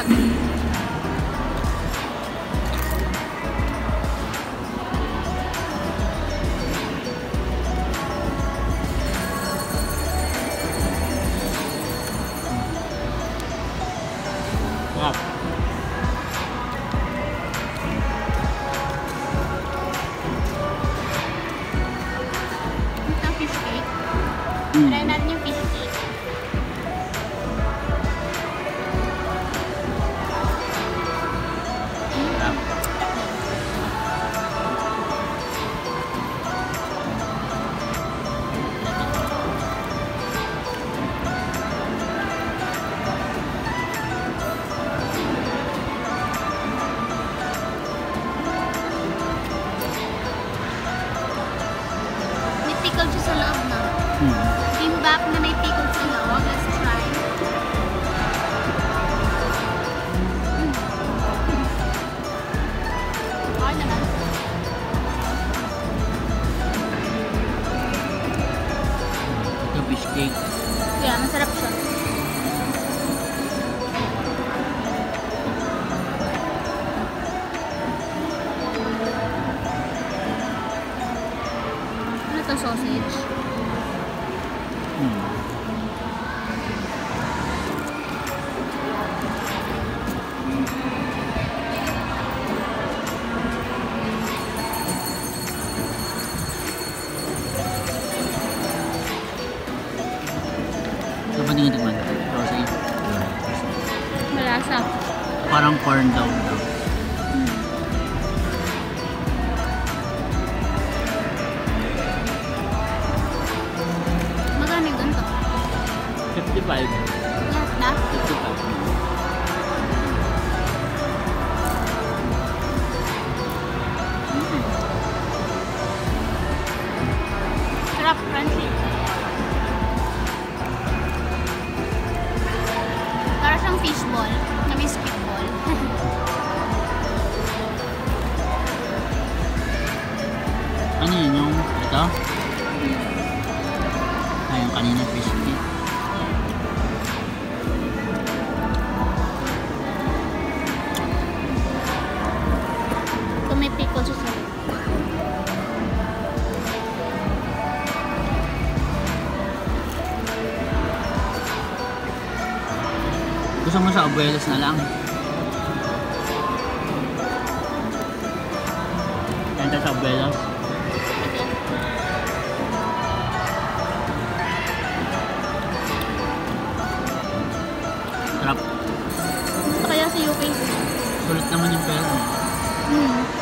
Sarap. Ito fish cake. Try natin yung fish cake. Sarap. May pickle siya sa loob na. Kimbap na may pickle sa loob. Let's try. Okay naman. Ito fish cake. Yeah, masarap siya. Ano to, sausage? Ito pa tingin tikman. Sausage. Malasa. Parang corn dog daw. Magkano yung ganito? 55. Yes, ba? 55. Sarap, crunchy. Para siyang fishball na may spitball. Ano yun yung ito? Ay, yung kanina fish cake. Ito may pickle siya sa loob. Gusto mo sa abuelos na lang? Kanta sa abuelos? Sige. Sarap. Gusto kaya sa UK? Sulit naman yung pera. Hmm.